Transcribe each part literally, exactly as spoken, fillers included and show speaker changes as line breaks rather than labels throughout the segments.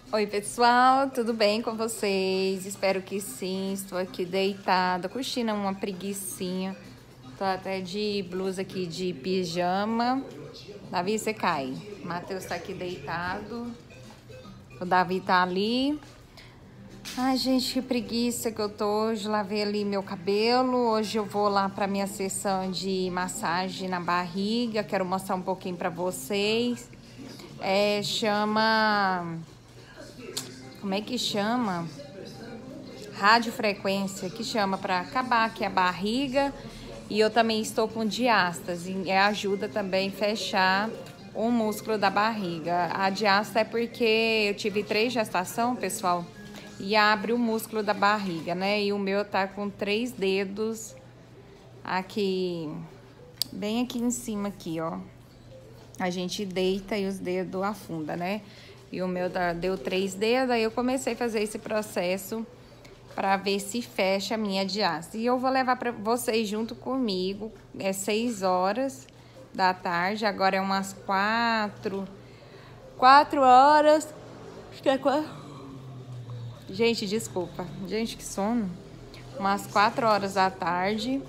Oi, pessoal, tudo bem com vocês? Espero que sim. Estou aqui deitada, curtindo uma preguicinha. Tô até de blusa aqui de pijama. Davi, você cai. Matheus tá aqui deitado. O Davi tá ali. Ai, gente, que preguiça que eu tô hoje. Lavei ali meu cabelo. Hoje eu vou lá pra minha sessão de massagem na barriga. Quero mostrar um pouquinho pra vocês. É, chama... Como é que chama? Radiofrequência, que chama para acabar aqui a barriga. E eu também estou com diástase, e ajuda também a fechar o músculo da barriga. A diástase é porque eu tive três gestação, pessoal, e abre o músculo da barriga, né? E o meu tá com três dedos aqui, bem aqui em cima aqui, ó. A gente deita e os dedos afunda, né? E o meu deu três dedos, aí eu comecei a fazer esse processo para ver se fecha a minha diástase. E eu vou levar para vocês junto comigo, é seis horas da tarde, agora é umas quatro, quatro horas, acho que é quatro. Gente, desculpa, gente, que sono. Umas quatro horas da tarde.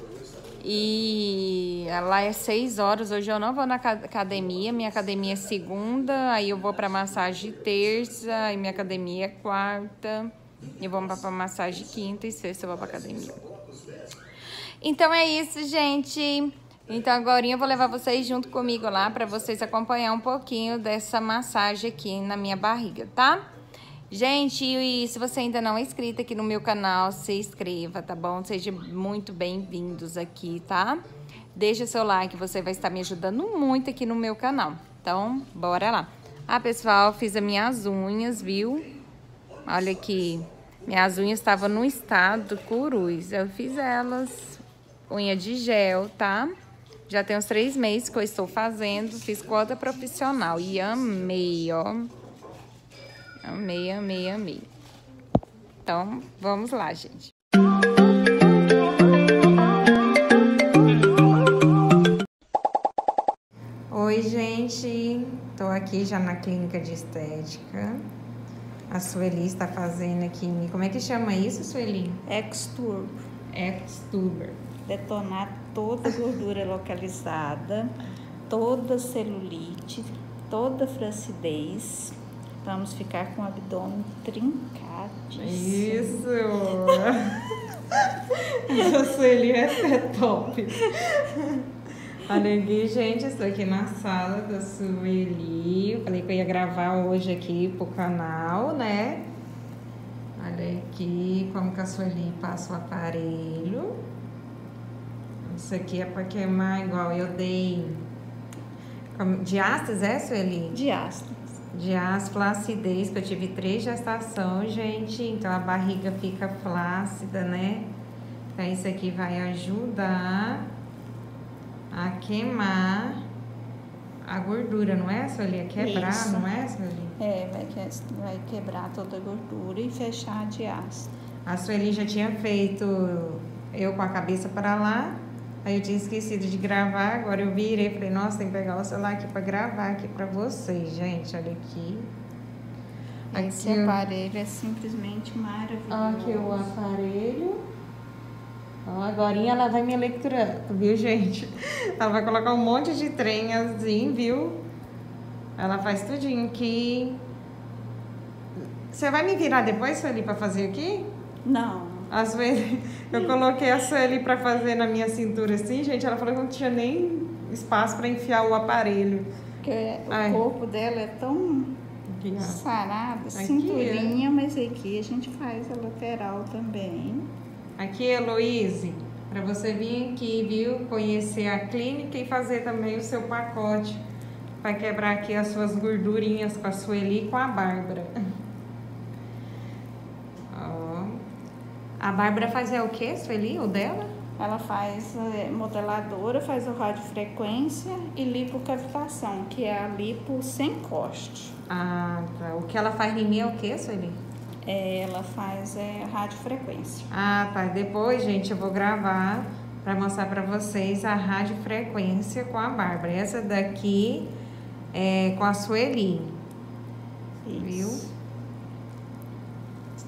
E lá é seis horas, hoje eu não vou na academia, minha academia é segunda, aí eu vou pra massagem terça, e minha academia é quarta, e eu vou pra massagem quinta e sexta eu vou pra academia. Então é isso, gente. Então agora eu vou levar vocês junto comigo lá pra vocês acompanhar um pouquinho dessa massagem aqui na minha barriga, tá? Gente, e se você ainda não é inscrito aqui no meu canal, se inscreva, tá bom? Sejam muito bem-vindos aqui, tá? Deixa seu like, você vai estar me ajudando muito aqui no meu canal. Então, bora lá. Ah, pessoal, fiz as minhas unhas, viu? Olha aqui, minhas unhas estavam no estado cruz. Eu fiz elas, unha de gel, tá? Já tem uns três meses que eu estou fazendo, fiz com outra profissional e amei, ó. Amei, amei, amei. Então, vamos lá, gente. Oi, gente. Tô aqui já na clínica de estética. A Sueli está fazendo aqui... Como é que chama isso, Sueli?
Exturb.
Exturb.
Detonar toda gordura localizada, toda celulite, toda flacidez. Vamos ficar com o abdômen trincadíssimo.
Isso! Essa Sueli é top. Olha aqui, gente, estou aqui na sala da Sueli. Eu falei que eu ia gravar hoje aqui pro canal, né? Olha aqui como que a Sueli passa o aparelho. Isso aqui é para queimar igual eu dei. Diástase, é, Sueli?
Diástase.
Diástase, flacidez, que eu tive três gestações, gente. Então a barriga fica flácida, né? Então isso aqui vai ajudar a queimar a gordura, não é, Sueli? A quebrar, isso. Não é, Sueli?
É, vai, que, vai quebrar toda a gordura e fechar a diástase.
A Sueli já tinha feito eu com a cabeça para lá. Aí eu tinha esquecido de gravar, agora eu virei e falei, nossa, tem que pegar o celular aqui para gravar aqui para vocês, gente, olha aqui.
Esse aqui aparelho eu... é simplesmente maravilhoso.
Aqui o aparelho. Então, agora ela vai me electrando, viu, gente? Ela vai colocar um monte de trem assim, viu? Ela faz tudinho aqui. Você vai me virar depois, Sueli, para fazer aqui?
Não.
A Sueli, eu coloquei a Sueli para fazer na minha cintura assim, gente. Ela falou que não tinha nem espaço para enfiar o aparelho.
Porque o corpo dela é tão aqui, sarado, aqui, cinturinha, é. Mas aqui a gente faz a lateral também.
Aqui, Heloíse, para você vir aqui, viu? Conhecer a clínica e fazer também o seu pacote. Vai quebrar aqui as suas gordurinhas com a Sueli e com a Bárbara. A Bárbara faz é o que, Sueli, o dela?
Ela faz é, modeladora, faz o radiofrequência e lipocavitação, que é a lipo sem corte.
Ah, tá. O que ela faz em mim é o que, Sueli?
É, ela faz é, radiofrequência.
Ah, tá. Depois, gente, eu vou gravar para mostrar para vocês a radiofrequência com a Bárbara. Essa daqui é com a Sueli.
Isso.
Viu?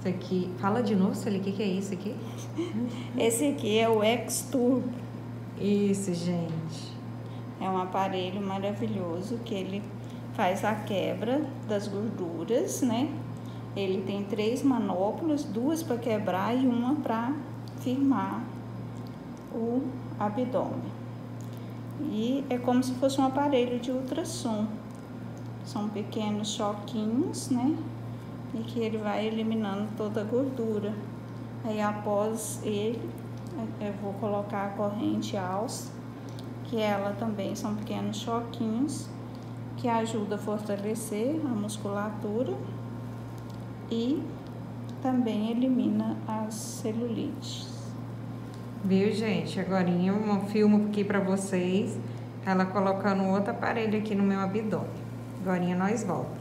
Isso aqui, fala de novo, Sueli, o que, que é isso aqui?
Esse aqui é o X-Turbo.
Isso, gente.
É um aparelho maravilhoso que ele faz a quebra das gorduras, né? Ele tem três manoplas, duas para quebrar e uma para firmar o abdômen. E é como se fosse um aparelho de ultrassom. São pequenos choquinhos, né? E que ele vai eliminando toda a gordura. Aí após ele, eu vou colocar a corrente alça, que ela também são pequenos choquinhos, que ajuda a fortalecer a musculatura e também elimina as celulites.
Viu, gente? Agora eu filmo aqui pra vocês, ela colocando outro aparelho aqui no meu abdômen. Agora nós voltamos.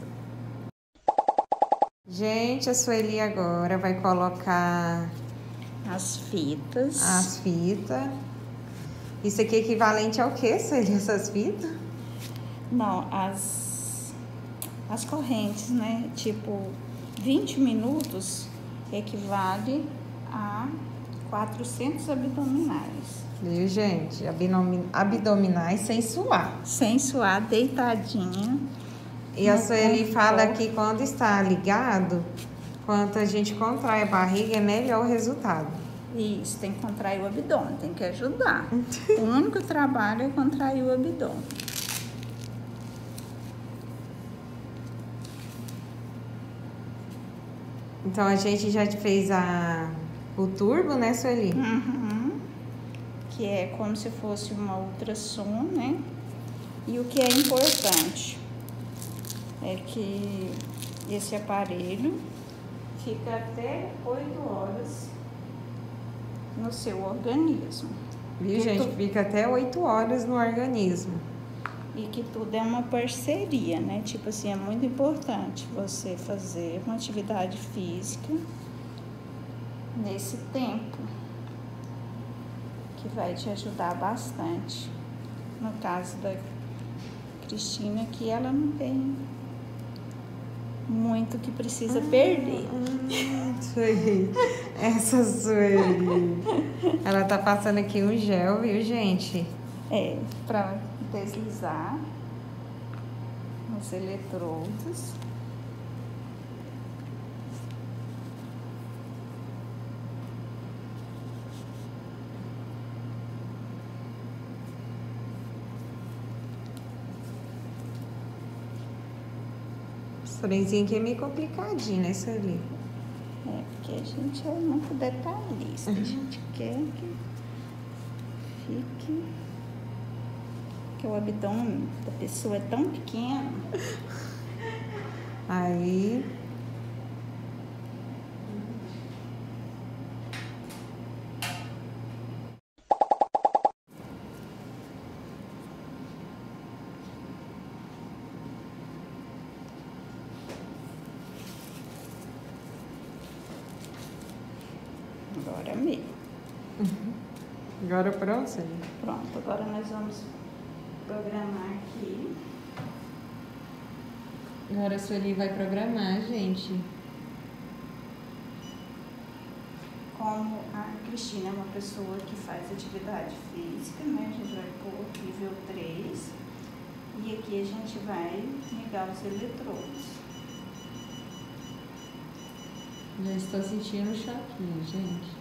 Gente, a Sueli agora vai colocar
as fitas.
As fitas. Isso aqui é equivalente ao que, Sueli, essas fitas?
Não, as, as correntes, né? Tipo, vinte minutos equivale a quatrocentos abdominais.
Viu, gente? Abdominais sem suar.
Sem suar, deitadinha.
E a Sueli fala que quando está ligado, quando a gente contrai a barriga, é melhor o resultado.
Isso, tem que contrair o abdômen, tem que ajudar. O único trabalho é contrair o abdômen.
Então a gente já fez a, o turbo, né, Sueli?
Uhum. Que é como se fosse uma ultrassom, né? E o que é importante é que esse aparelho fica até oito horas no seu organismo.
Viu, gente? Tu... Fica até oito horas no organismo.
E que tudo é uma parceria, né? Tipo assim, é muito importante você fazer uma atividade física nesse tempo, que vai te ajudar bastante. No caso da Cristina, que ela não tem muito que precisa ah, perder.
Ah, Sueli. Essa Sueli. Ela tá passando aqui um gel, viu, gente?
É, pra deslizar nos eletrodos.
Esse trenzinho aqui é meio complicadinho, né, Sueli?
É, porque a gente é muito detalhista. Uhum. A gente quer que fique... que o abdômen da pessoa é tão pequeno.
Aí...
Agora mesmo.
Uhum. Agora pronto, Sueli?
Pronto, agora nós vamos programar aqui.
Agora a Sueli vai programar, gente.
Como a Cristina é uma pessoa que faz atividade física, né? A gente vai pôr nível três. E aqui a gente vai ligar os eletrodos.
Já estou sentindo um choquinho, gente.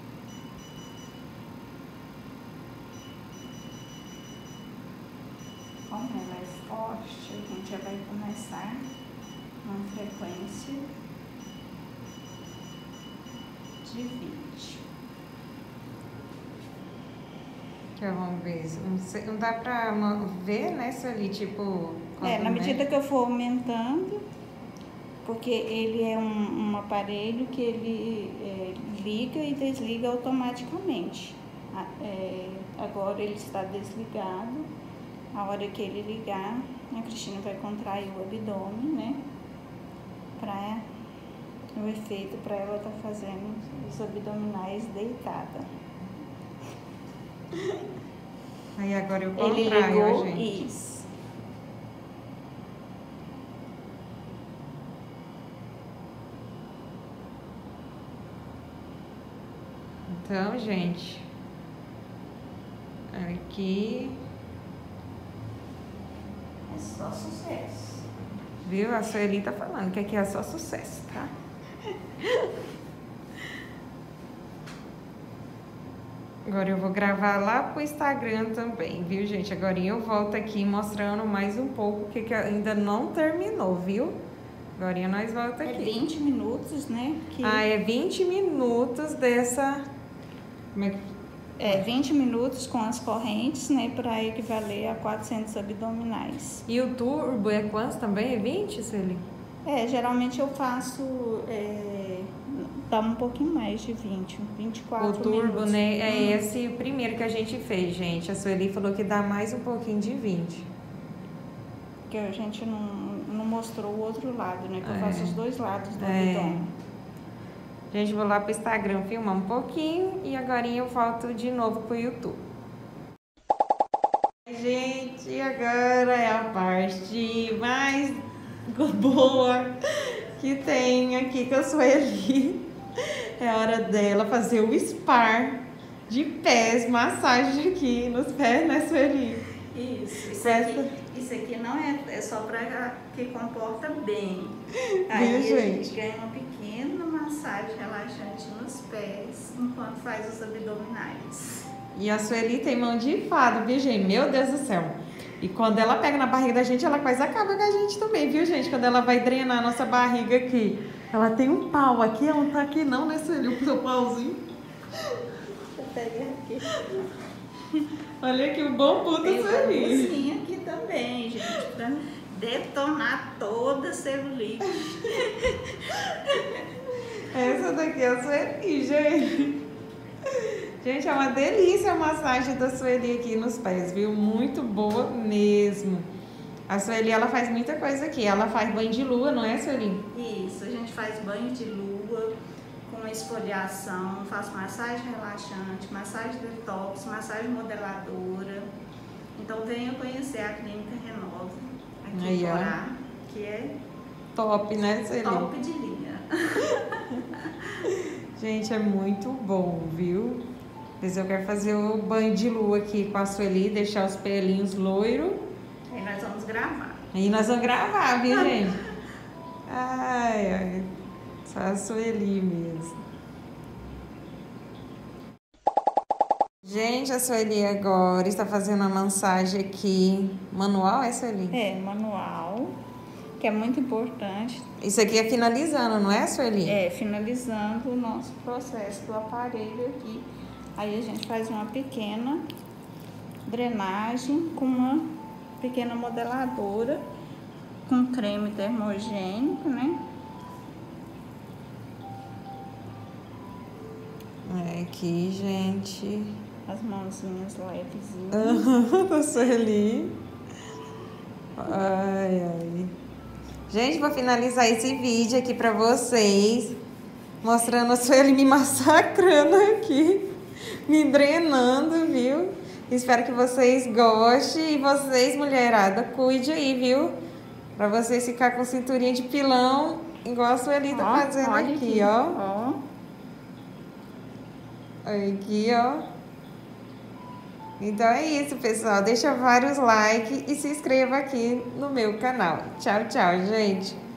Como ela é forte, a gente já vai começar uma frequência de vinte.
Que vamos ver. Não, sei, não dá pra ver, né, Sueli? Tipo.
É, na medida que eu for aumentando, porque ele é um, um aparelho que ele é, liga e desliga automaticamente. É, agora ele está desligado. A hora que ele ligar, a Cristina vai contrair o abdômen, né? Para o efeito, para ela estar tá fazendo os abdominais deitada.
Aí agora eu contraio,
ele ligou,
gente.
Isso.
Então, gente, aqui,
É só sucesso.
viu? A Sueli tá falando que aqui é só sucesso, tá? Agora eu vou gravar lá pro Instagram também, viu, gente? Agora eu volto aqui mostrando mais um pouco, que, que ainda não terminou, viu? Agora nós voltamos aqui.
É vinte minutos, né? Que...
Ah, é vinte minutos dessa... Como é que...
É vinte minutos com as correntes, né? Para equivaler a quatrocentos abdominais.
E o turbo é quantos também? É vinte, Sueli?
É, geralmente eu faço... É, dá um pouquinho mais de vinte, vinte e quatro
O turbo,
minutos.
né? É
Hum.
esse primeiro que a gente fez, gente. A Sueli falou que dá mais um pouquinho de vinte.
Que a gente não, não mostrou o outro lado, né? Que eu
É.
faço os dois lados do
É.
abdômen.
Gente, vou lá pro Instagram filmar um pouquinho e agora eu volto de novo pro YouTube. Gente, agora é a parte mais boa que tem aqui com a Sueli. É a hora dela fazer o spar de pés, massagem aqui nos pés, né, Sueli?
Isso, isso
Essa-
aqui, isso aqui não é, é só para que comporta bem.
Viu,
Aí a
gente?
gente ganha uma pequena massagem relaxante nos pés enquanto faz os abdominais.
E a Sueli tem mão de fada, viu, gente? Meu Deus do céu. E quando ela pega na barriga da gente, ela quase acaba com a gente também, viu, gente? Quando ela vai drenar a nossa barriga aqui. Ela tem um pau aqui, ela não tá aqui não, né, Sueli? O seu pauzinho.
Eu peguei aqui.
Olha aqui o bambu da
Tem uma
Sueli.
luzinha aqui também, gente, para detonar toda a celulite.
Essa daqui é a Sueli, gente. Gente, é uma delícia a massagem da Sueli aqui nos pés, viu? Muito boa mesmo. A Sueli, ela faz muita coisa aqui. Ela faz banho de lua, não é, Sueli?
Isso, a gente faz banho de lua com esfoliação, faz massagem relaxante, massagem detox, massagem modeladora. Então venha conhecer a Clínica Renova aqui
Aí,
em
ó.
Corá, que é
Top, né, Sueli?
top de linha.
Gente, é muito bom, viu? Mas eu quero fazer o banho de lua aqui com a Sueli, deixar os pelinhos loiros.
Aí nós vamos gravar.
Aí nós vamos gravar, viu, gente? Ai, ai. Só a Sueli mesmo. Gente, a Sueli agora está fazendo a massagem aqui. Manual, é, Sueli?
É, manual, que é muito importante.
Isso aqui é finalizando, não é, Sueli?
É, finalizando o nosso processo do aparelho aqui. Aí a gente faz uma pequena drenagem com uma pequena modeladora com creme termogênico, né?
É aqui, gente.
As mãozinhas levezinhas.
Da Sueli. Ai, ai. Gente, vou finalizar esse vídeo aqui pra vocês. Mostrando a Sueli me massacrando aqui. Me drenando, viu? Espero que vocês gostem. E vocês, mulherada, cuide aí, viu? Pra vocês ficar com cinturinha de pilão, igual a Sueli tá
Ó,
fazendo
olha
aqui, ó.
Ó.
Aqui, ó. Então é isso, pessoal. Deixa vários likes e se inscreva aqui no meu canal. Tchau, tchau, gente.